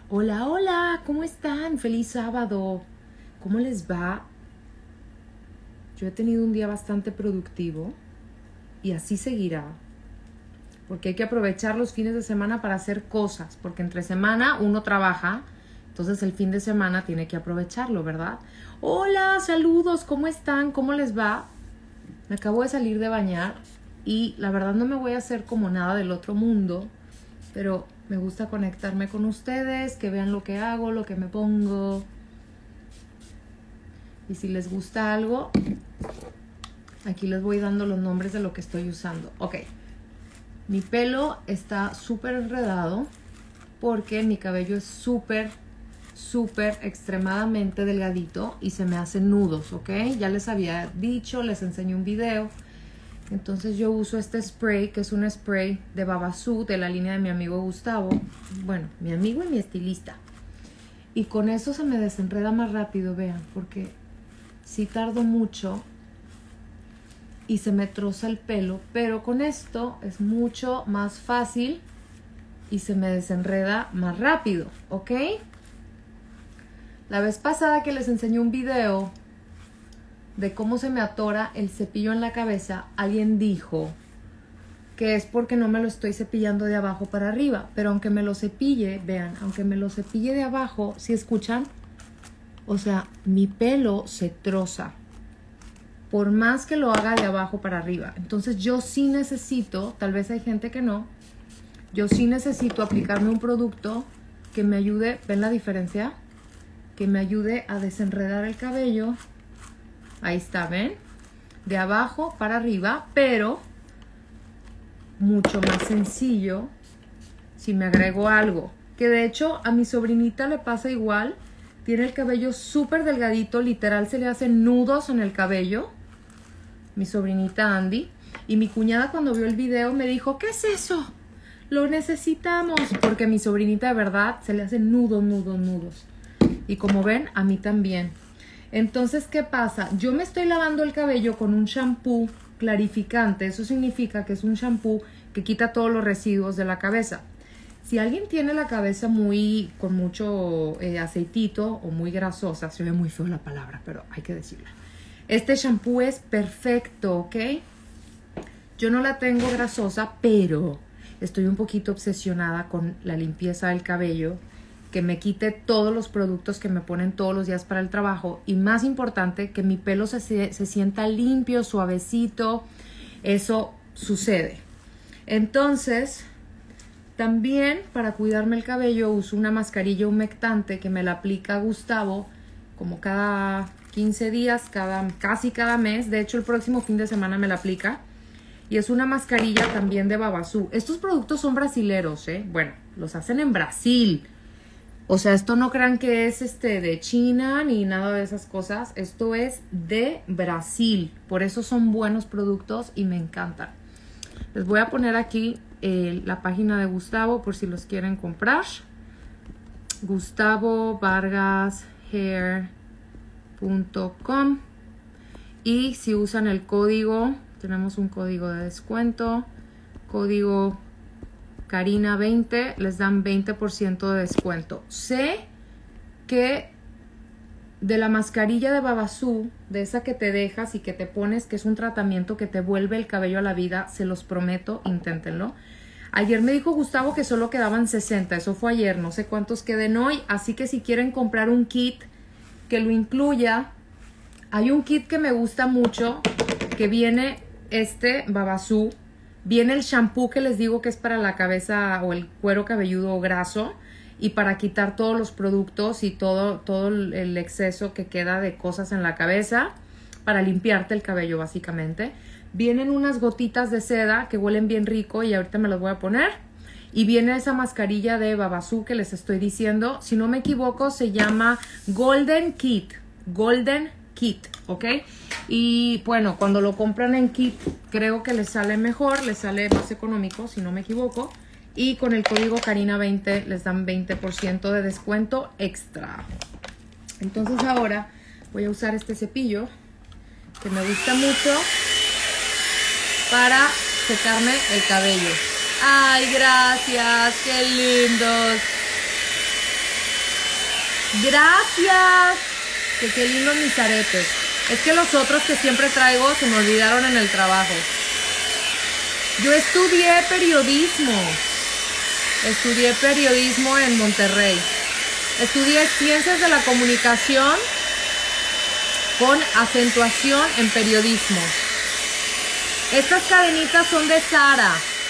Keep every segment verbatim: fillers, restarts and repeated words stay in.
Hola, hola, ¿cómo están? Feliz sábado. ¿Cómo les va? Yo he tenido un día bastante productivo y así seguirá. Porque hay que aprovechar los fines de semana para hacer cosas. Porque entre semana uno trabaja, entonces el fin de semana tiene que aprovecharlo, ¿verdad? Hola, saludos, ¿cómo están? ¿Cómo les va? Me acabo de salir de bañar y la verdad no me voy a hacer como nada del otro mundo, pero me gusta conectarme con ustedes, que vean lo que hago, lo que me pongo. Y si les gusta algo, aquí les voy dando los nombres de lo que estoy usando. Ok, mi pelo está súper enredado porque mi cabello es súper, súper extremadamente delgadito y se me hacen nudos, ¿ok? Ya les había dicho, les enseñé un video. Entonces yo uso este spray, que es un spray de Babassu, de la línea de mi amigo Gustavo. Bueno, mi amigo y mi estilista. Y con eso se me desenreda más rápido, vean, porque sí tardo mucho y se me troza el pelo. Pero con esto es mucho más fácil y se me desenreda más rápido, ¿ok? La vez pasada que les enseñé un video de cómo se me atora el cepillo en la cabeza, alguien dijo que es porque no me lo estoy cepillando de abajo para arriba, pero aunque me lo cepille, vean, aunque me lo cepille de abajo, ¿sí escuchan? O sea, mi pelo se troza por más que lo haga de abajo para arriba. Entonces yo sí necesito, tal vez hay gente que no, yo sí necesito aplicarme un producto que me ayude, ¿ven la diferencia? Que me ayude a desenredar el cabello. Ahí está, ¿ven? De abajo para arriba, pero mucho más sencillo si me agrego algo. Que de hecho a mi sobrinita le pasa igual. Tiene el cabello súper delgadito, literal se le hacen nudos en el cabello. Mi sobrinita Andy. Y mi cuñada cuando vio el video me dijo, ¿qué es eso? Lo necesitamos. Porque a mi sobrinita de verdad se le hacen nudos, nudos, nudos. Y como ven, a mí también. Entonces, ¿qué pasa? Yo me estoy lavando el cabello con un shampoo clarificante. Eso significa que es un shampoo que quita todos los residuos de la cabeza. Si alguien tiene la cabeza muy con mucho eh, aceitito o muy grasosa, se ve muy feo la palabra, pero hay que decirla. Este shampoo es perfecto, ¿ok? Yo no la tengo grasosa, pero estoy un poquito obsesionada con la limpieza del cabello, que me quite todos los productos que me ponen todos los días para el trabajo y más importante, que mi pelo se, se sienta limpio, suavecito. Eso sucede. Entonces, también para cuidarme el cabello uso una mascarilla humectante que me la aplica Gustavo como cada quince días, cada, casi cada mes. De hecho, el próximo fin de semana me la aplica. Y es una mascarilla también de Babassu. Estos productos son brasileros, ¿eh? Bueno, los hacen en Brasil. O sea, esto no crean que es este de China ni nada de esas cosas. Esto es de Brasil. Por eso son buenos productos y me encantan. Les voy a poner aquí eh, la página de Gustavo por si los quieren comprar. Gustavo Vargas Hair punto com. Y si usan el código, tenemos un código de descuento. Código Karina veinte, les dan veinte por ciento de descuento. Sé que de la mascarilla de Babassu, de esa que te dejas y que te pones, que es un tratamiento que te vuelve el cabello a la vida, se los prometo, inténtenlo. Ayer me dijo Gustavo que solo quedaban sesenta, eso fue ayer, no sé cuántos queden hoy, así que si quieren comprar un kit que lo incluya, hay un kit que me gusta mucho, que viene este Babassu. Viene el shampoo que les digo que es para la cabeza o el cuero cabelludo graso y para quitar todos los productos y todo, todo el exceso que queda de cosas en la cabeza, para limpiarte el cabello básicamente. Vienen unas gotitas de seda que huelen bien rico y ahorita me las voy a poner. Y viene esa mascarilla de Babassu que les estoy diciendo. Si no me equivoco se llama Golden Kit. Golden Kit, ¿ok? Y bueno, cuando lo compran en kit creo que les sale mejor, les sale más económico si no me equivoco. Y con el código Karina veinte les dan veinte por ciento de descuento extra. Entonces ahora voy a usar este cepillo que me gusta mucho para secarme el cabello. ¡Ay, gracias! ¡Qué lindos! Gracias. Que qué lindos mis aretes. Es que los otros que siempre traigo se me olvidaron en el trabajo. Yo estudié periodismo. Estudié periodismo en Monterrey. Estudié ciencias de la comunicación con acentuación en periodismo. Estas cadenitas son de Sara.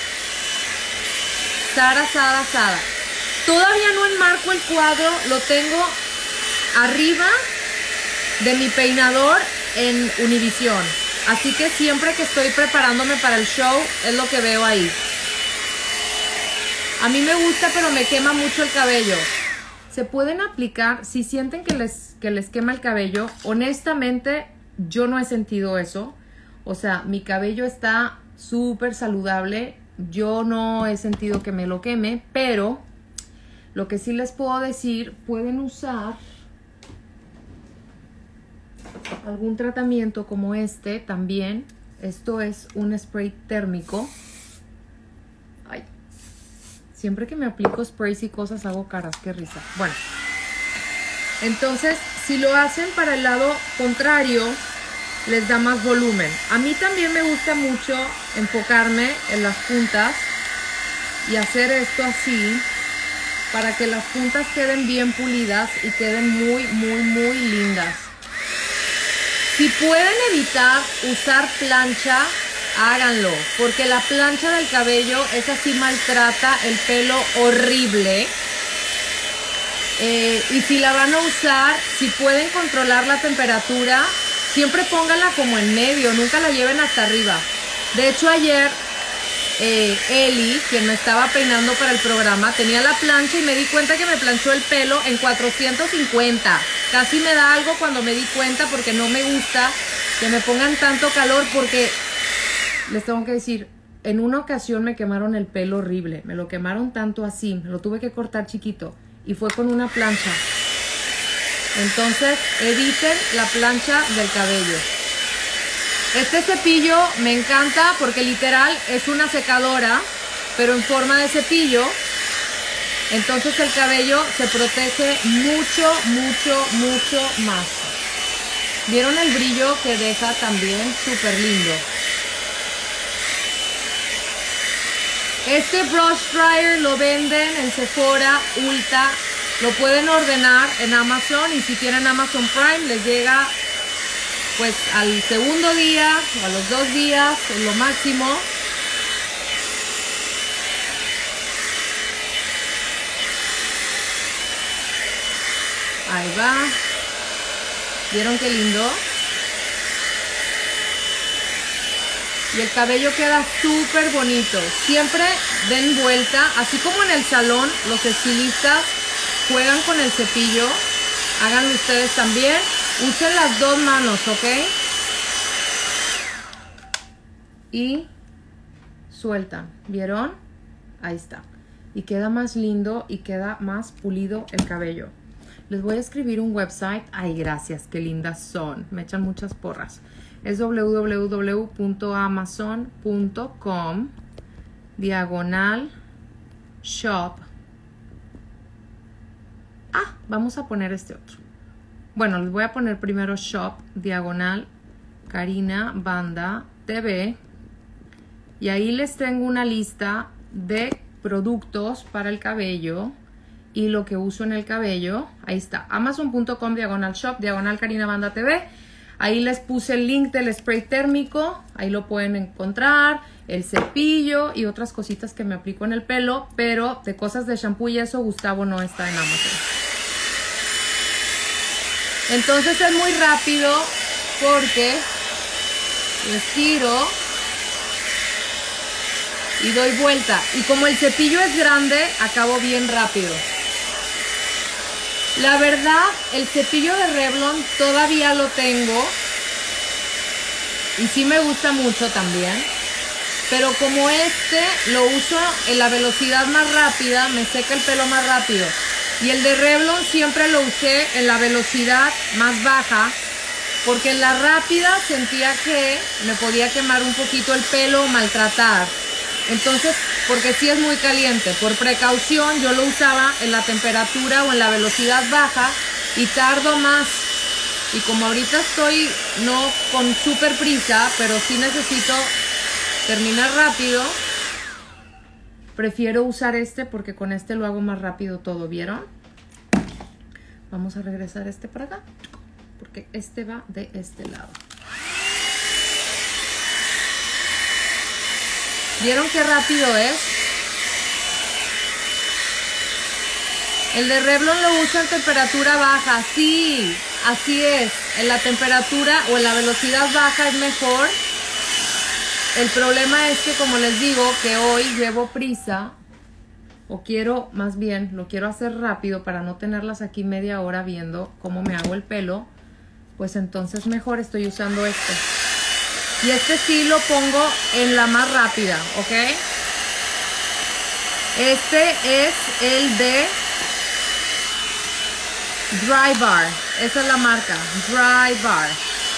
Sara, Sara, Sara. Todavía no enmarco el cuadro, lo tengo arriba de mi peinador en Univisión. Así que siempre que estoy preparándome para el show, es lo que veo ahí. A mí me gusta, pero me quema mucho el cabello. Se pueden aplicar, si sienten que les, que les quema el cabello, honestamente, yo no he sentido eso. O sea, mi cabello está súper saludable. Yo no he sentido que me lo queme, pero lo que sí les puedo decir, pueden usar algún tratamiento como este también. Esto es un spray térmico. Ay, siempre que me aplico sprays y cosas hago caras, qué risa. Bueno, entonces si lo hacen para el lado contrario, les da más volumen. A mí también me gusta mucho enfocarme en las puntas y hacer esto así para que las puntas queden bien pulidas y queden muy, muy, muy lindas. Si pueden evitar usar plancha, háganlo, porque la plancha del cabello, esa sí maltrata el pelo horrible. Eh, y si la van a usar, si pueden controlar la temperatura, siempre pónganla como en medio, nunca la lleven hasta arriba. De hecho, ayer eh, Eli, quien me estaba peinando para el programa, tenía la plancha y me di cuenta que me planchó el pelo en cuatrocientos cincuenta. Casi me da algo cuando me di cuenta, porque no me gusta que me pongan tanto calor, porque les tengo que decir, en una ocasión me quemaron el pelo horrible. Me lo quemaron tanto así, me lo tuve que cortar chiquito y fue con una plancha. Entonces, eviten la plancha del cabello. Este cepillo me encanta porque literal es una secadora, pero en forma de cepillo. Entonces el cabello se protege mucho, mucho, mucho más. ¿Vieron el brillo que deja también? Súper lindo. Este brush dryer lo venden en Sephora, Ulta. Lo pueden ordenar en Amazon y si tienen Amazon Prime les llega pues al segundo día o a los dos días, es lo máximo. Ahí va. ¿Vieron qué lindo? Y el cabello queda súper bonito. Siempre den vuelta, así como en el salón los estilistas juegan con el cepillo, háganlo ustedes también. Usen las dos manos, ¿ok? Y sueltan, ¿vieron? Ahí está. Y queda más lindo y queda más pulido el cabello. Les voy a escribir un website. Ay, gracias, qué lindas son. Me echan muchas porras. Es w w w punto amazon punto com diagonal shop. Ah, vamos a poner este otro. Bueno, les voy a poner primero shop diagonal Karina Banda T V. Y ahí les tengo una lista de productos para el cabello y lo que uso en el cabello. Ahí está, amazon punto com diagonal shop diagonal Karina Banda T V. Ahí les puse el link del spray térmico, ahí lo pueden encontrar, el cepillo y otras cositas que me aplico en el pelo, pero de cosas de shampoo y eso Gustavo no está en Amazon. Entonces es muy rápido porque les tiro y doy vuelta. Y como el cepillo es grande, acabo bien rápido. La verdad, el cepillo de Revlon todavía lo tengo. Y sí me gusta mucho también. Pero como este lo uso en la velocidad más rápida, me seca el pelo más rápido. Y el de Revlon siempre lo usé en la velocidad más baja, porque en la rápida sentía que me podía quemar un poquito el pelo o maltratar. Entonces, porque sí es muy caliente, por precaución yo lo usaba en la temperatura o en la velocidad baja y tardo más. Y como ahorita estoy no con súper prisa, pero sí necesito terminar rápido, prefiero usar este porque con este lo hago más rápido todo, ¿vieron? Vamos a regresar este para acá, porque este va de este lado. ¿Vieron qué rápido es? El de Revlon lo uso en temperatura baja. Sí, así es. En la temperatura o en la velocidad baja es mejor. El problema es que, como les digo, que hoy llevo prisa. O quiero, más bien, lo quiero hacer rápido para no tenerlas aquí media hora viendo cómo me hago el pelo. Pues entonces mejor estoy usando este. Y este sí lo pongo en la más rápida, ¿ok? Este es el de Drybar. Esa es la marca, Drybar.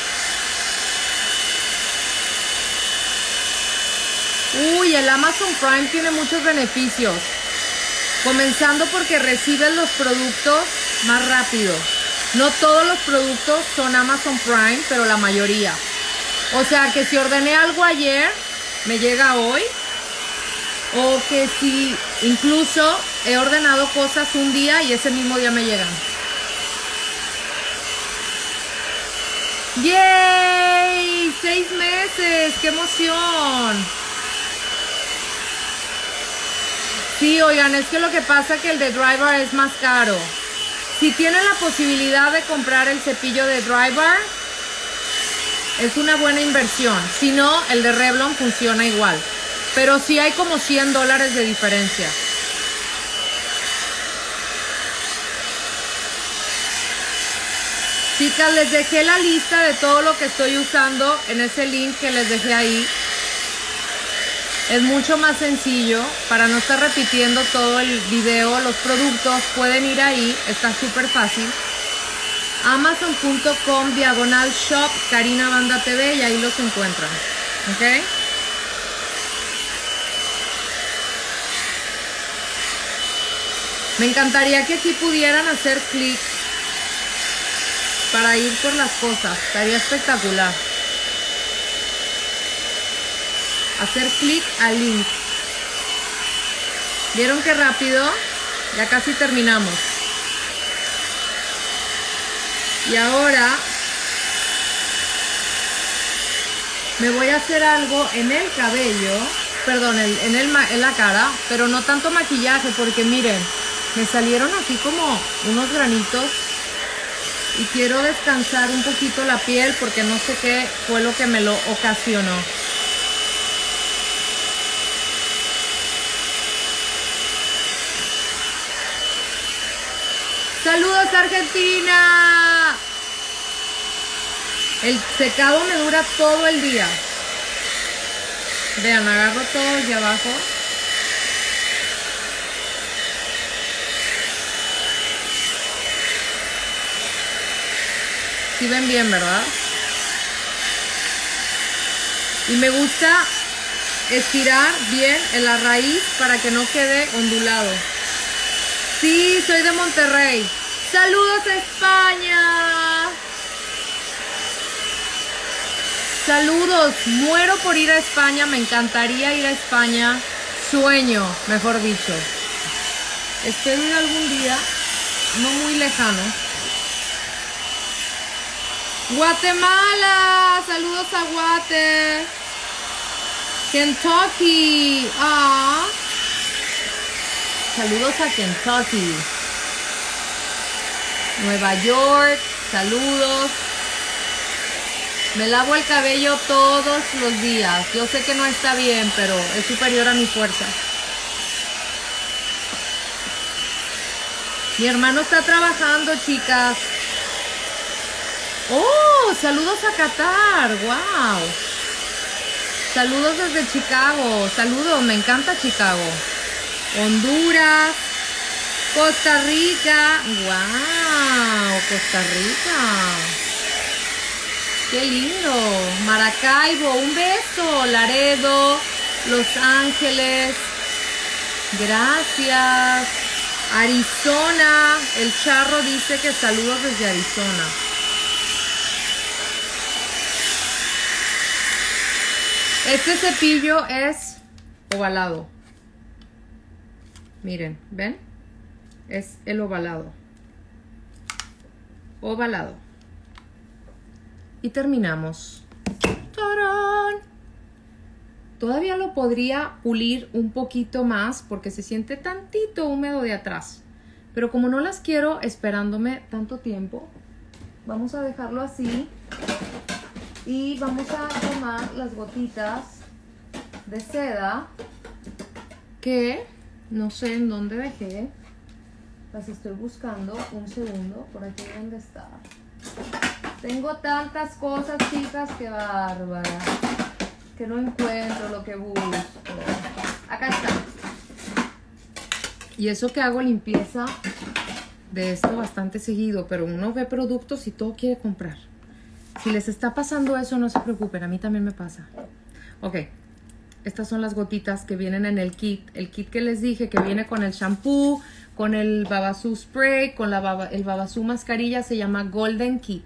Uy, el Amazon Prime tiene muchos beneficios. Comenzando porque recibes los productos más rápido. No todos los productos son Amazon Prime, pero la mayoría. O sea, que si ordené algo ayer, me llega hoy. O que si incluso he ordenado cosas un día y ese mismo día me llegan. ¡Yay! ¡Seis meses! ¡Qué emoción! Sí, oigan, es que lo que pasa es que el de Drybar es más caro. Si tienen la posibilidad de comprar el cepillo de Drybar, es una buena inversión. Si no, el de Revlon funciona igual. Pero sí hay como cien dólares de diferencia. Chicas, les dejé la lista de todo lo que estoy usando en ese link que les dejé ahí. Es mucho más sencillo, para no estar repitiendo todo el video, los productos, pueden ir ahí, está súper fácil. Amazon punto com diagonal shop Karina Banda T V y ahí los encuentran, ¿ok? Me encantaría que aquí pudieran hacer clic para ir por las cosas, estaría espectacular. Hacer clic al link. ¿Vieron qué rápido? Ya casi terminamos. Y ahora me voy a hacer algo en el cabello, perdón, en, en, el, en la cara, pero no tanto maquillaje porque miren, me salieron aquí como unos granitos y quiero descansar un poquito la piel porque no sé qué fue lo que me lo ocasionó. ¡Saludos, Argentina! El secado me dura todo el día. Vean, agarro todo de abajo. Sí ven bien, ¿verdad? Y me gusta estirar bien en la raíz para que no quede ondulado. Sí, soy de Monterrey. ¡Saludos a España! Saludos, muero por ir a España, me encantaría ir a España. Sueño, mejor dicho. Espero ir algún día, no muy lejano. Guatemala, saludos a Guate. Kentucky, ah. Saludos a Kentucky. Nueva York, saludos. Me lavo el cabello todos los días. Yo sé que no está bien, pero es superior a mi fuerza. Mi hermano está trabajando, chicas. ¡Oh! Saludos a Qatar. ¡Wow! Saludos desde Chicago. Saludos, me encanta Chicago. Honduras. Costa Rica. ¡Wow! Costa Rica. ¡Qué lindo! Maracaibo, un beso. Laredo, Los Ángeles. Gracias. Arizona. El charro dice que saludos desde Arizona. Este cepillo es ovalado. Miren, ¿ven? Es el ovalado. Ovalado. Y terminamos. ¡Tarán! Todavía lo podría pulir un poquito más porque se siente tantito húmedo de atrás. Pero como no las quiero esperándome tanto tiempo, vamos a dejarlo así. Y vamos a tomar las gotitas de seda que no sé en dónde dejé. Las estoy buscando. Un segundo, por aquí dónde está. Tengo tantas cosas, chicas, que bárbara. Que no encuentro lo que busco. Acá está. Y eso que hago limpieza de esto bastante seguido, pero uno ve productos y todo quiere comprar. Si les está pasando eso, no se preocupen, a mí también me pasa. Ok, estas son las gotitas que vienen en el kit. El kit que les dije que viene con el shampoo, con el Babassu Spray, con la baba, el Babassu mascarilla, se llama Golden Kit.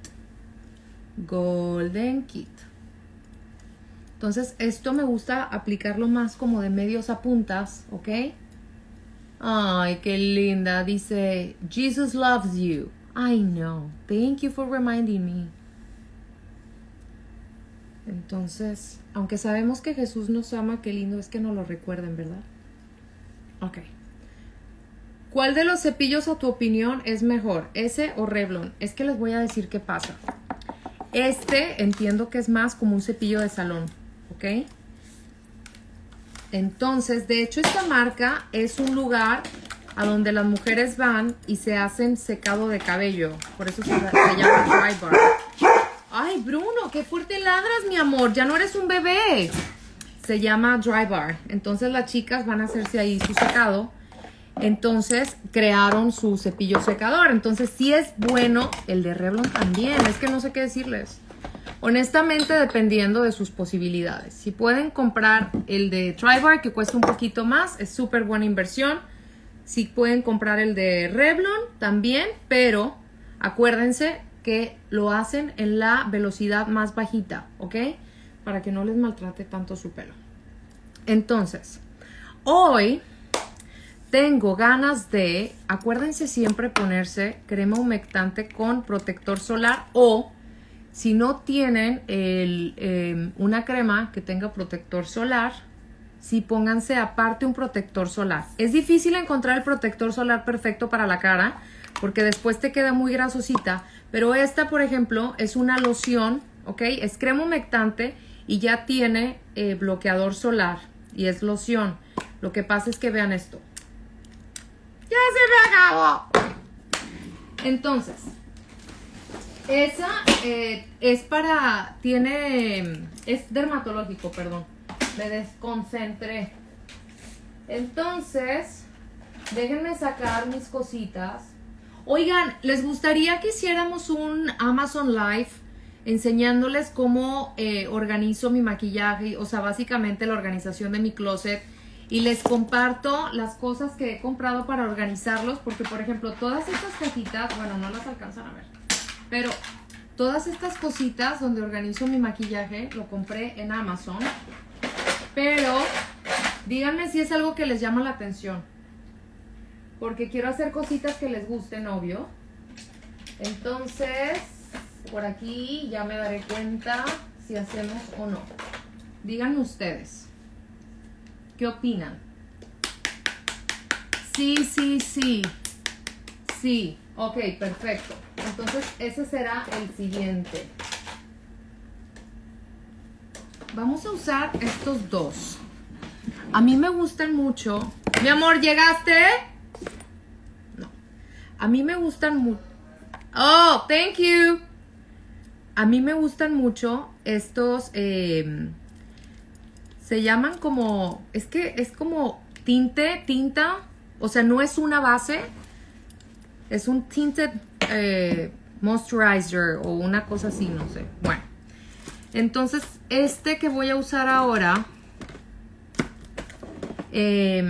Golden Kit. Entonces, esto me gusta aplicarlo más como de medios a puntas, ¿ok? Ay, qué linda. Dice, Jesus loves you. I know. Thank you for reminding me. Entonces, aunque sabemos que Jesús nos ama, qué lindo es que nos lo recuerden, ¿verdad? Ok. ¿Cuál de los cepillos, a tu opinión, es mejor? ¿Ese o Revlon? Es que les voy a decir qué pasa. Este entiendo que es más como un cepillo de salón, ¿ok? Entonces, de hecho, esta marca es un lugar a donde las mujeres van y se hacen secado de cabello. Por eso se, se llama Dry Bar. Ay, Bruno, qué fuerte ladras, mi amor. Ya no eres un bebé. Se llama Dry Bar. Entonces, las chicas van a hacerse ahí su secado. Entonces, crearon su cepillo secador. Entonces, sí es bueno el de Revlon también. Es que no sé qué decirles. Honestamente, dependiendo de sus posibilidades. Si pueden comprar el de Drybar, que cuesta un poquito más, es súper buena inversión. Si pueden comprar el de Revlon, también, pero acuérdense que lo hacen en la velocidad más bajita, ¿ok? Para que no les maltrate tanto su pelo. Entonces, hoy tengo ganas de, acuérdense siempre ponerse crema humectante con protector solar o... Si no tienen el, eh, una crema que tenga protector solar, sí pónganse aparte un protector solar. Es difícil encontrar el protector solar perfecto para la cara porque después te queda muy grasosita. Pero esta, por ejemplo, es una loción, ¿ok? Es crema humectante y ya tiene eh, bloqueador solar y es loción. Lo que pasa es que vean esto. ¡Ya se me acabó! Entonces... Esa eh, es para, tiene, es dermatológico, perdón, me desconcentré. Entonces, déjenme sacar mis cositas. Oigan, ¿les gustaría que hiciéramos un Amazon Live enseñándoles cómo eh, organizo mi maquillaje? O sea, básicamente la organización de mi closet. Y les comparto las cosas que he comprado para organizarlos, porque por ejemplo, todas estas cajitas, bueno, no las alcanzan a ver. Pero todas estas cositas donde organizo mi maquillaje lo compré en Amazon. Pero díganme si es algo que les llama la atención. Porque quiero hacer cositas que les gusten, obvio. Entonces, por aquí ya me daré cuenta si hacemos o no. Díganme ustedes. ¿Qué opinan? Sí, sí, sí. Sí. Ok, perfecto. Entonces, ese será el siguiente. Vamos a usar estos dos. A mí me gustan mucho. Mi amor, ¿llegaste? No. A mí me gustan mucho. Oh, thank you. A mí me gustan mucho estos. Eh, se llaman como. Es que es como tinte, tinta. O sea, no es una base. Es un tinted eh, moisturizer o una cosa así, no sé. Bueno, entonces este que voy a usar ahora, eh,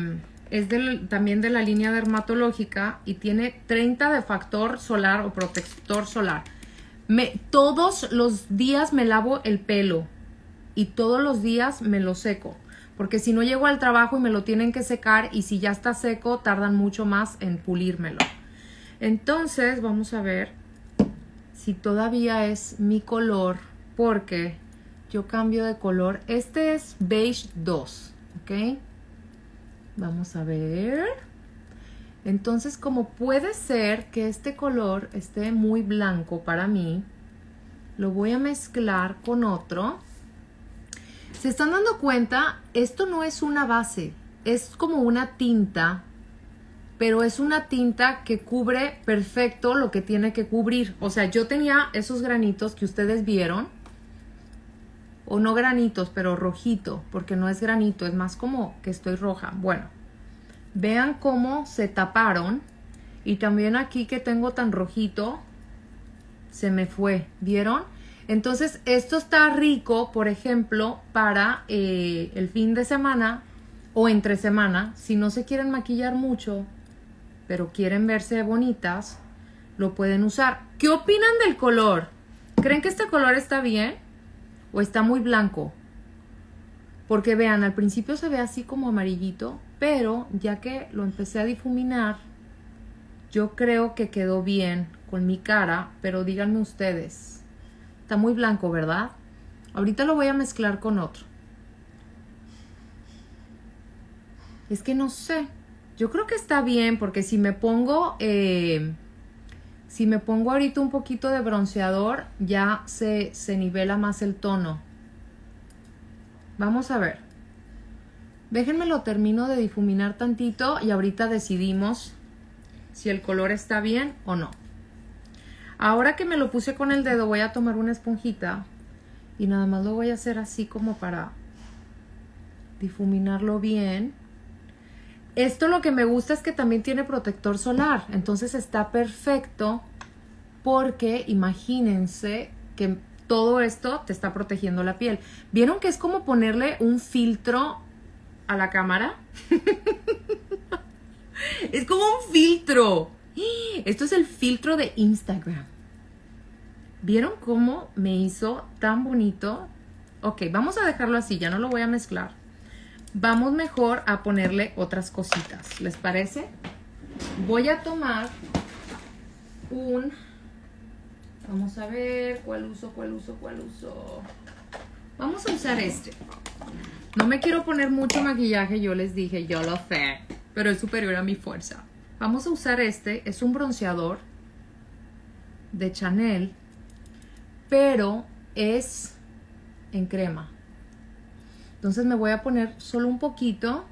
es del, también de la línea dermatológica y tiene treinta de factor solar o protector solar. Me, todos los días me lavo el pelo y todos los días me lo seco. Porque si no llego al trabajo y me lo tienen que secar y si ya está seco, tardan mucho más en pulírmelo. Entonces, vamos a ver si todavía es mi color, porque yo cambio de color. Este es beige dos, ¿ok? Vamos a ver. Entonces, como puede ser que este color esté muy blanco para mí, lo voy a mezclar con otro. ¿Se están dando cuenta? Esto no es una base, es como una tinta, pero es una tinta que cubre perfecto lo que tiene que cubrir. O sea, yo tenía esos granitos que ustedes vieron, o no granitos, pero rojito, porque no es granito, es más como que estoy roja. Bueno, vean cómo se taparon, y también aquí que tengo tan rojito, se me fue, ¿vieron? Entonces, esto está rico, por ejemplo, para eh, el fin de semana o entre semana. Si no se quieren maquillar mucho, pero quieren verse bonitas, lo pueden usar. ¿Qué opinan del color? ¿Creen que este color está bien o está muy blanco? Porque vean, al principio se ve así como amarillito, pero ya que lo empecé a difuminar, yo creo que quedó bien con mi cara, pero díganme ustedes. Está muy blanco, ¿verdad? Ahorita lo voy a mezclar con otro. Es que no sé. Yo creo que está bien porque si me pongo... Eh, si me pongo ahorita un poquito de bronceador, ya se, se nivela más el tono. Vamos a ver. Déjenme lo termino de difuminar tantito y ahorita decidimos si el color está bien o no. Ahora que me lo puse con el dedo, voy a tomar una esponjita y nada más lo voy a hacer así como para difuminarlo bien. Esto lo que me gusta es que también tiene protector solar, entonces está perfecto porque imagínense que todo esto te está protegiendo la piel. ¿Vieron que es como ponerle un filtro a la cámara? Es como un filtro. Esto es el filtro de Instagram. ¿Vieron cómo me hizo tan bonito? Ok, vamos a dejarlo así, ya no lo voy a mezclar. Vamos mejor a ponerle otras cositas, ¿les parece? Voy a tomar un... Vamos a ver, ¿cuál uso, cuál uso, cuál uso? Vamos a usar este. No me quiero poner mucho maquillaje, yo les dije, yo lo sé, pero es superior a mi fuerza. Vamos a usar este, es un bronceador de Chanel, pero es en crema. Entonces me voy a poner solo un poquito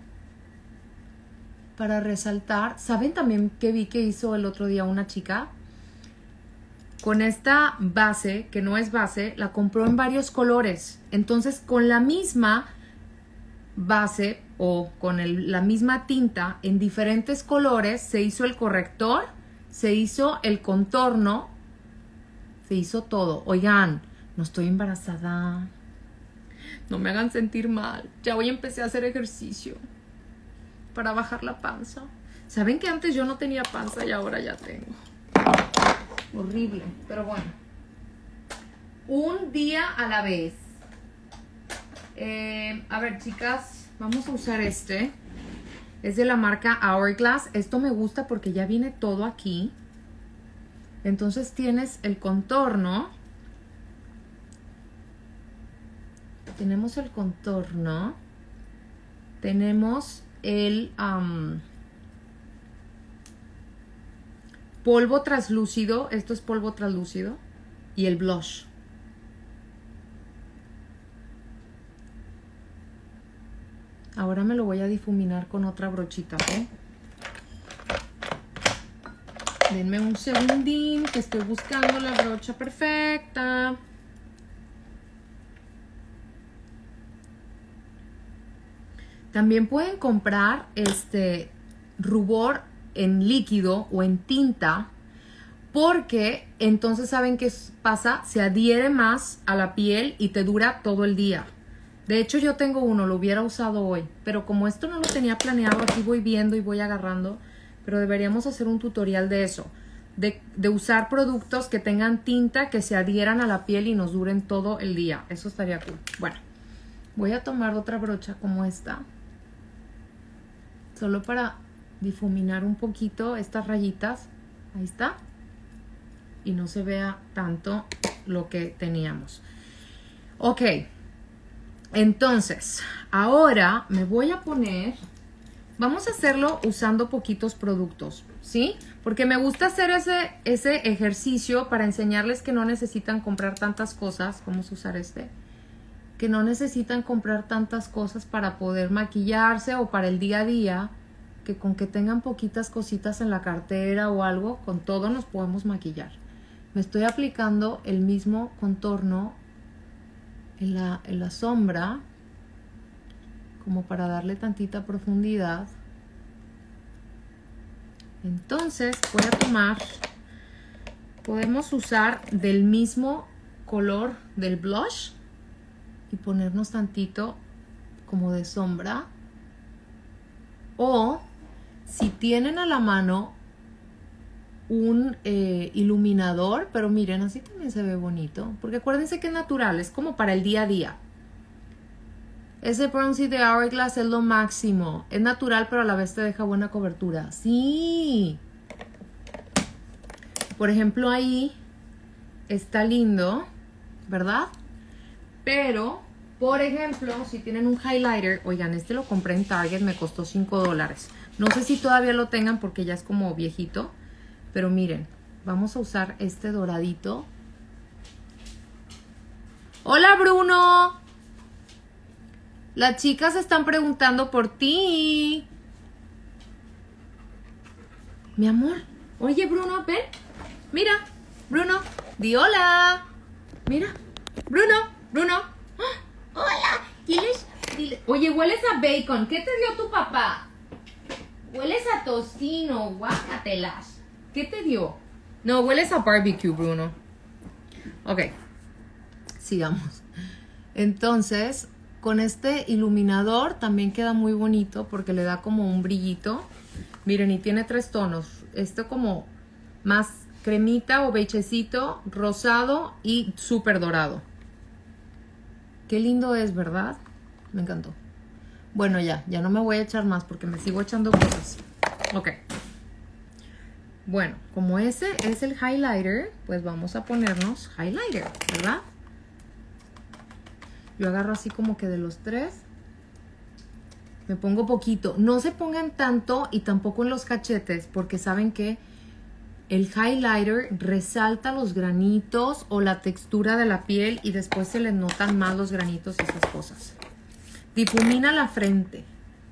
para resaltar. ¿Saben también que vi que hizo el otro día una chica? Con esta base, que no es base, la compró en varios colores. Entonces con la misma base o con el, la misma tinta en diferentes colores se hizo el corrector, se hizo el contorno, se hizo todo. Oigan, no estoy embarazada. No me hagan sentir mal. Ya hoy empecé a hacer ejercicio para bajar la panza. ¿Saben que antes yo no tenía panza y ahora ya tengo? Horrible, pero bueno. Un día a la vez. Eh, a ver, chicas, vamos a usar este. Es de la marca Hourglass. Esto me gusta porque ya viene todo aquí. Entonces tienes el contorno. Tenemos el contorno. Tenemos el um, polvo translúcido. Esto es polvo translúcido. Y el blush. Ahora me lo voy a difuminar con otra brochita, ¿ok? Denme un segundín que estoy buscando la brocha perfecta. También pueden comprar este rubor en líquido o en tinta, porque entonces ¿saben qué pasa? Se adhiere más a la piel y te dura todo el día. De hecho, yo tengo uno, lo hubiera usado hoy. Pero como esto no lo tenía planeado, aquí voy viendo y voy agarrando. Pero deberíamos hacer un tutorial de eso. De, de usar productos que tengan tinta, que se adhieran a la piel y nos duren todo el día. Eso estaría cool. Bueno, voy a tomar otra brocha como esta. Solo para difuminar un poquito estas rayitas. Ahí está. Y no se vea tanto lo que teníamos. Ok. Entonces, ahora me voy a poner, vamos a hacerlo usando poquitos productos, ¿sí? Porque me gusta hacer ese, ese ejercicio para enseñarles que no necesitan comprar tantas cosas. Vamos a usar este. Que no necesitan comprar tantas cosas para poder maquillarse o para el día a día. Que con que tengan poquitas cositas en la cartera o algo, con todo nos podemos maquillar. Me estoy aplicando el mismo contorno En la, en la sombra, como para darle tantita profundidad. Entonces voy a tomar, podemos usar del mismo color del blush y ponernos tantito como de sombra. O si tienen a la mano un eh, iluminador, pero miren, así también se ve bonito, porque acuérdense que es natural, es como para el día a día. Ese bronzy de Hourglass es lo máximo, es natural, pero a la vez te deja buena cobertura. Sí, por ejemplo, ahí está lindo, ¿verdad? Pero, por ejemplo, si tienen un highlighter, oigan, este lo compré en Target, me costó cinco dólares. No sé si todavía lo tengan porque ya es como viejito. Pero miren, vamos a usar este doradito. ¡Hola, Bruno! Las chicas están preguntando por ti. Mi amor. Oye, Bruno, ven. Mira, Bruno, di hola. Mira, Bruno, Bruno. ¡Ah! Hola. Diles, diles. Oye, hueles a bacon. ¿Qué te dio tu papá? Hueles a tocino. Guácatelas. ¿Qué te dio? No, hueles a barbecue, Bruno. Ok. Sigamos. Entonces, con este iluminador también queda muy bonito porque le da como un brillito. Miren, y tiene tres tonos. Este como más cremita o beigecito, rosado y súper dorado. Qué lindo es, ¿verdad? Me encantó. Bueno, ya, ya no me voy a echar más porque me sigo echando cosas. Ok. Bueno, como ese es el highlighter, pues vamos a ponernos highlighter, ¿verdad? Yo agarro así como que de los tres. Me pongo poquito. No se pongan tanto y tampoco en los cachetes, porque saben que el highlighter resalta los granitos o la textura de la piel y después se les notan más los granitos y esas cosas. Difumina la frente.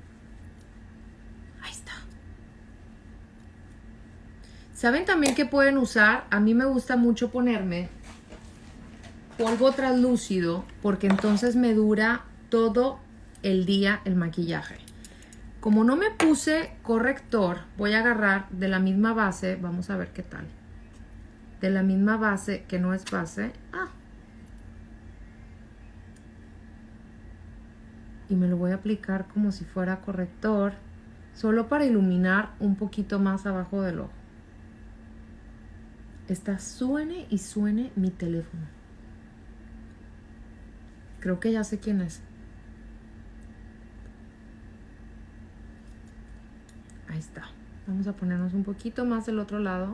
¿Saben también que pueden usar? A mí me gusta mucho ponerme polvo translúcido porque entonces me dura todo el día el maquillaje. Como no me puse corrector, voy a agarrar de la misma base, vamos a ver qué tal. De la misma base, que no es base. Ah. Y me lo voy a aplicar como si fuera corrector, solo para iluminar un poquito más abajo del ojo. Está suene y suene mi teléfono. Creo que ya sé quién es. Ahí está. Vamos a ponernos un poquito más del otro lado.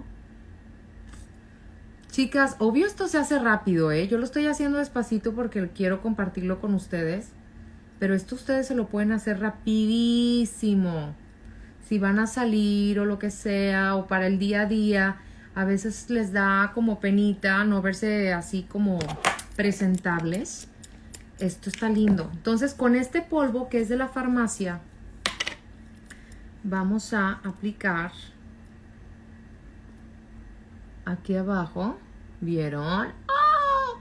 Chicas, obvio esto se hace rápido, ¿eh? Yo lo estoy haciendo despacito porque quiero compartirlo con ustedes. Pero esto ustedes se lo pueden hacer rapidísimo. Si van a salir o lo que sea, o para el día a día. A veces les da como penita no verse así como presentables. Esto está lindo. Entonces, con este polvo que es de la farmacia, vamos a aplicar aquí abajo. ¿Vieron? ¡Oh!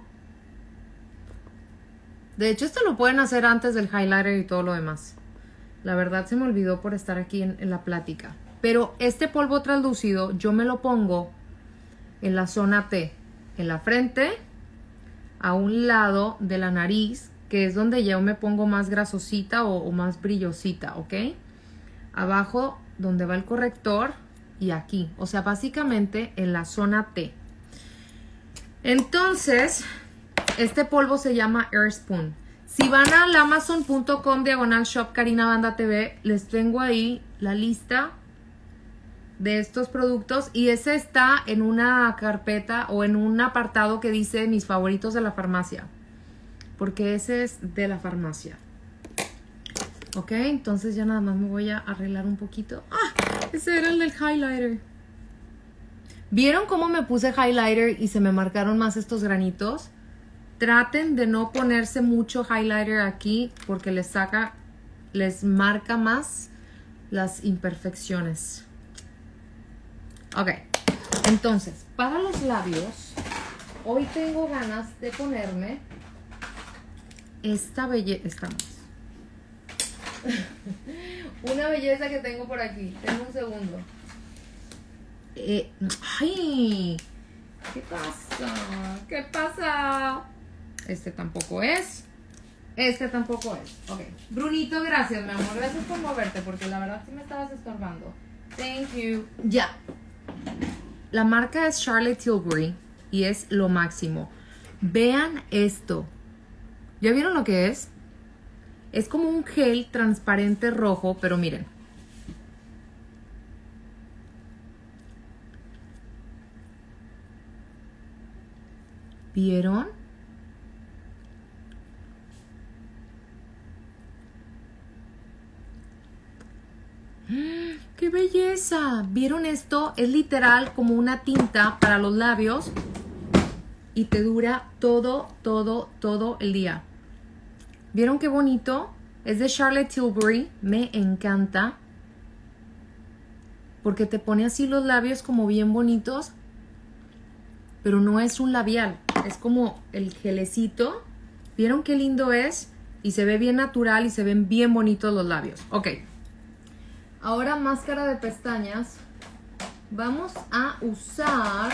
De hecho, esto lo pueden hacer antes del highlighter y todo lo demás. La verdad se me olvidó por estar aquí en, en la plática. Pero este polvo translúcido yo me lo pongo en la zona T, en la frente, a un lado de la nariz, que es donde yo me pongo más grasosita o, o más brillosita, ¿ok? Abajo donde va el corrector y aquí, o sea, básicamente en la zona T. Entonces, este polvo se llama Airspoon. Si van al amazon punto com diagonal shop Karina Banda T V, les tengo ahí la lista de estos productos y ese está en una carpeta o en un apartado que dice mis favoritos de la farmacia, porque ese es de la farmacia. Ok, entonces ya nada más me voy a arreglar un poquito. ¡Ah! Ese era el del highlighter. ¿Vieron cómo me puse highlighter y se me marcaron más estos granitos? Traten de no ponerse mucho highlighter aquí porque les saca, les marca más las imperfecciones. Ok, entonces, para los labios, hoy tengo ganas de ponerme esta belleza. Estamos. Una belleza que tengo por aquí. Tengo un segundo. Eh, ¡Ay! ¿Qué pasa? ¿Qué pasa? Este tampoco es. Este tampoco es. Ok. Brunito, gracias, mi amor. Gracias por moverte, porque la verdad sí me estabas estorbando. Thank you. Ya. La marca es Charlotte Tilbury y es lo máximo. Vean esto. ¿Ya vieron lo que es? Es como un gel transparente rojo, pero miren. ¿Vieron? ¡Qué belleza! ¿Vieron esto? Es literal como una tinta para los labios y te dura todo, todo, todo el día. ¿Vieron qué bonito? Es de Charlotte Tilbury. Me encanta. Porque te pone así los labios como bien bonitos. Pero no es un labial. Es como el gelecito. ¿Vieron qué lindo es? Y se ve bien natural y se ven bien bonitos los labios. Ok. Ahora máscara de pestañas. Vamos a usar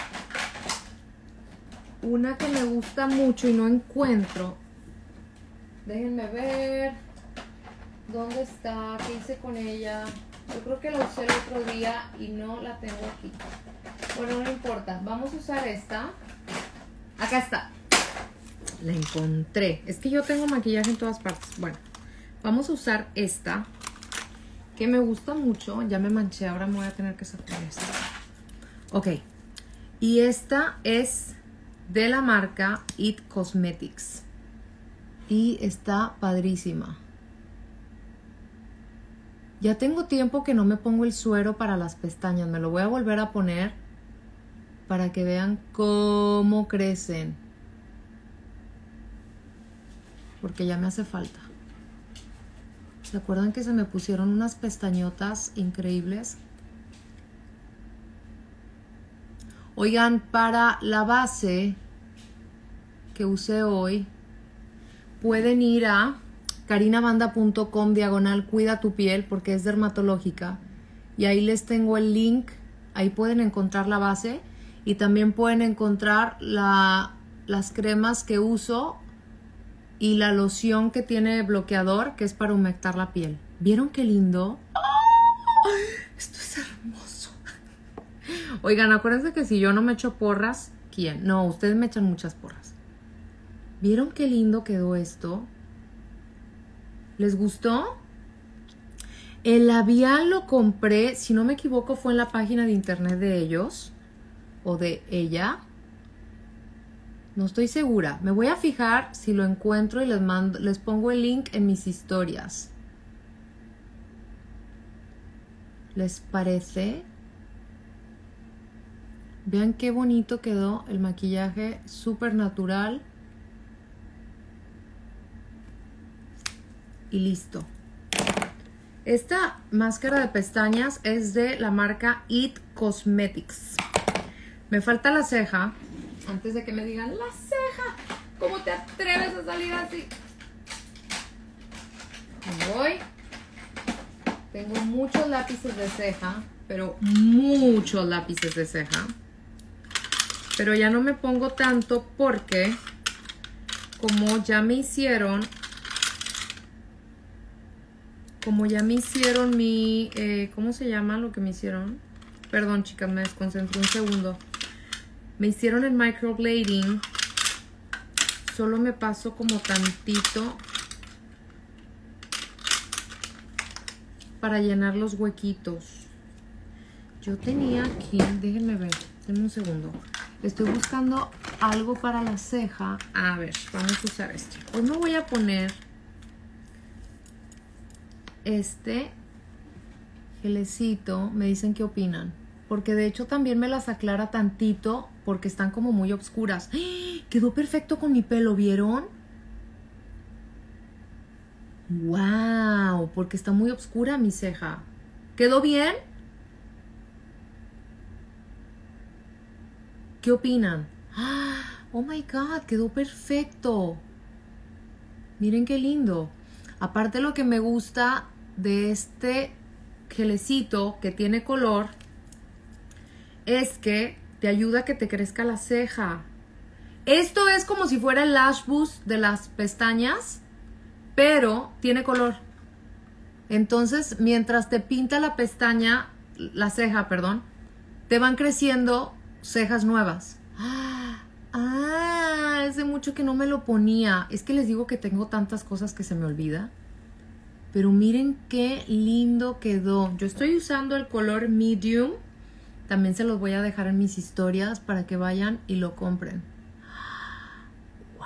una que me gusta mucho y no encuentro. Déjenme ver. ¿Dónde está? ¿Qué hice con ella? Yo creo que la usé el otro día y no la tengo aquí. Bueno, no importa. Vamos a usar esta. Acá está. La encontré. Es que yo tengo maquillaje en todas partes. Bueno, vamos a usar esta, que me gusta mucho. Ya me manché, ahora me voy a tener que sacar esta. Ok. Y esta es de la marca It Cosmetics. Y está padrísima. Ya tengo tiempo que no me pongo el suero para las pestañas. Me lo voy a volver a poner para que vean cómo crecen. Porque ya me hace falta. ¿Se acuerdan que se me pusieron unas pestañotas increíbles? Oigan, para la base que usé hoy, pueden ir a karinabanda punto com diagonal cuida tu piel, porque es dermatológica. Y ahí les tengo el link. Ahí pueden encontrar la base. Y también pueden encontrar la, las cremas que uso y la loción que tiene bloqueador, que es para humectar la piel. ¿Vieron qué lindo? ¡Oh! Esto es hermoso. Oigan, acuérdense que si yo no me echo porras, ¿quién? No, ustedes me echan muchas porras. ¿Vieron qué lindo quedó esto? ¿Les gustó? El labial lo compré, si no me equivoco, fue en la página de internet de ellos o de ella. No estoy segura. Me voy a fijar si lo encuentro y les mando, les pongo el link en mis historias. ¿Les parece? Vean qué bonito quedó el maquillaje, súper natural. Y listo. Esta máscara de pestañas es de la marca It Cosmetics. Me falta la ceja. Antes de que me digan, la ceja, ¿cómo te atreves a salir así? Voy. Tengo muchos lápices de ceja, pero muchos lápices de ceja. Pero ya no me pongo tanto porque, como ya me hicieron como ya me hicieron mi, eh, ¿cómo se llama lo que me hicieron? Perdón, chicas, me desconcentré un segundo. Me hicieron el microblading. Solo me paso como tantito para llenar los huequitos. Yo tenía aquí, déjenme ver, denme un segundo. Estoy buscando algo para la ceja. A ver, vamos a usar este. Hoy me voy a poner este gelecito. Me dicen qué opinan. Porque de hecho también me las aclara tantito porque están como muy oscuras. ¡Ah! Quedó perfecto con mi pelo, ¿vieron? ¡Wow! Porque está muy oscura mi ceja. ¿Quedó bien? ¿Qué opinan? ¡Oh my God! Quedó perfecto. Miren qué lindo. Aparte lo que me gusta de este gelecito que tiene color es que te ayuda a que te crezca la ceja. Esto es como si fuera el Lash Boost de las pestañas, pero tiene color. Entonces, mientras te pinta la pestaña, la ceja, perdón, te van creciendo cejas nuevas. Ah, ah, hace mucho que no me lo ponía. Es que les digo que tengo tantas cosas que se me olvida. Pero miren qué lindo quedó. Yo estoy usando el color medium. También se los voy a dejar en mis historias para que vayan y lo compren. ¡Wow!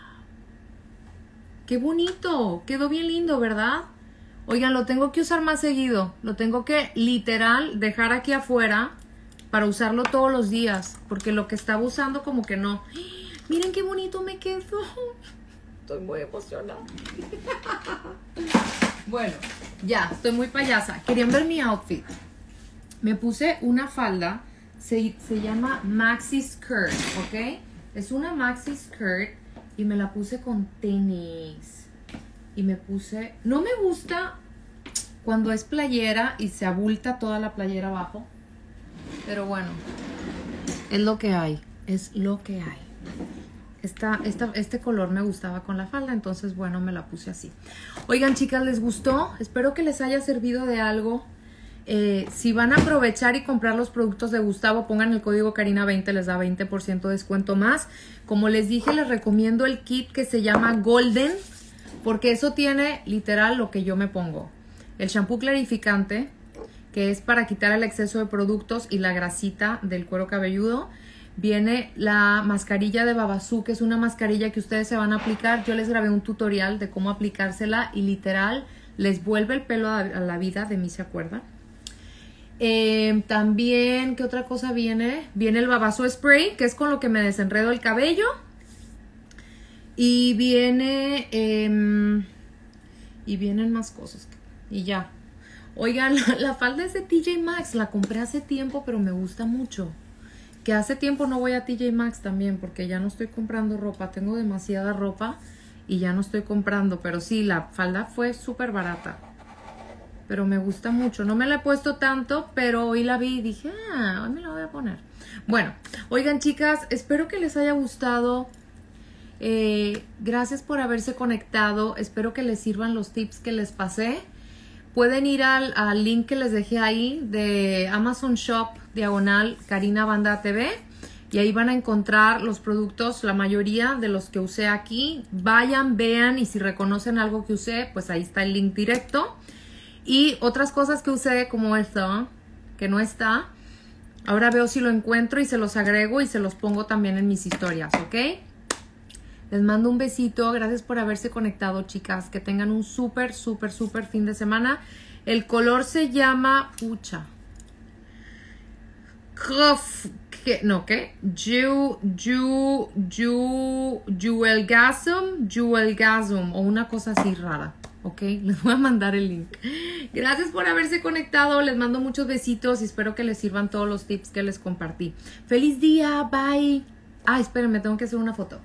¡Qué bonito! Quedó bien lindo, ¿verdad? Oigan, lo tengo que usar más seguido. Lo tengo que literal dejar aquí afuera para usarlo todos los días. Porque lo que estaba usando como que no. Miren qué bonito me quedó. Estoy muy emocionada. Bueno, ya, estoy muy payasa. ¿Querían ver mi outfit? Me puse una falda, se, se llama Maxi Skirt, ¿ok? Es una Maxi Skirt y me la puse con tenis. Y me puse... No me gusta cuando es playera y se abulta toda la playera abajo. Pero bueno, es lo que hay, es lo que hay. Esta, esta, este color me gustaba con la falda, entonces bueno, me la puse así. Oigan, chicas, ¿les gustó? Espero que les haya servido de algo. Eh, si van a aprovechar y comprar los productos de Gustavo, pongan el código Karina veinte, les da veinte por ciento de descuento más. Como les dije, les recomiendo el kit que se llama Golden, porque eso tiene literal lo que yo me pongo. El shampoo clarificante, que es para quitar el exceso de productos y la grasita del cuero cabelludo. Viene la mascarilla de Babassu, que es una mascarilla que ustedes se van a aplicar. Yo les grabé un tutorial de cómo aplicársela y literal les vuelve el pelo a, a la vida, de mí se acuerdan. Eh, también, ¿qué otra cosa viene? Viene el Babassu Spray, que es con lo que me desenredo el cabello. Y viene... Eh, y vienen más cosas. Y ya. Oigan, la, la falda es de T J Maxx. La compré hace tiempo, pero me gusta mucho. Que hace tiempo no voy a T J Maxx también, porque ya no estoy comprando ropa. Tengo demasiada ropa y ya no estoy comprando. Pero sí, la falda fue súper barata. Pero me gusta mucho. No me la he puesto tanto, pero hoy la vi y dije, ah, hoy me la voy a poner. Bueno, oigan, chicas, espero que les haya gustado. Eh, gracias por haberse conectado. Espero que les sirvan los tips que les pasé. Pueden ir al, al link que les dejé ahí de Amazon Shop, diagonal Karina Banda T V. Y ahí van a encontrar los productos, la mayoría de los que usé aquí. Vayan, vean y si reconocen algo que usé, pues ahí está el link directo. Y otras cosas que usé como esto, que no está. Ahora veo si lo encuentro y se los agrego y se los pongo también en mis historias, ¿ok? Les mando un besito. Gracias por haberse conectado, chicas. Que tengan un súper, súper, súper fin de semana. El color se llama... Pucha. ¿Qué? No, ¿qué? Ju, ju, ju, Jewelgasm, Jewelgasm o una cosa así rara. Ok, les voy a mandar el link. Gracias por haberse conectado. Les mando muchos besitos y espero que les sirvan todos los tips que les compartí. ¡Feliz día! Bye. Ah, espérenme, tengo que hacer una foto.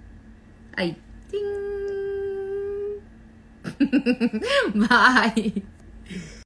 Ahí. ¡Ting! Bye.